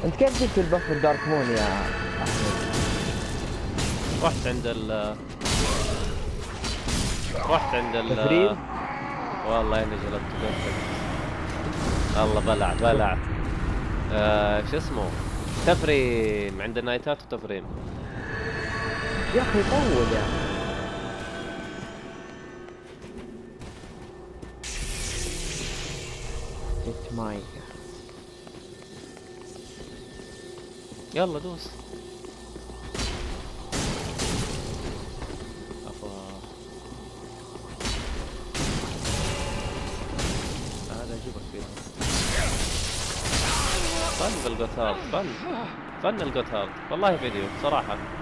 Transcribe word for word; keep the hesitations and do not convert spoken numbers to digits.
انت كيف جبت البف الدارك مون يا احمد؟ رحت عند ال رحت عند ال تفريد. والله اني جلدت قلت. الله بلع بلع. آه شو اسمه؟ تفريم عند النايتات وتفريم. يا اخي طول يا اخي. ست مايكا. يلا دوس. افا هذا اجيبك فيها. فن بالجوثارد، فن فن الجوثارد والله فيديو صراحة.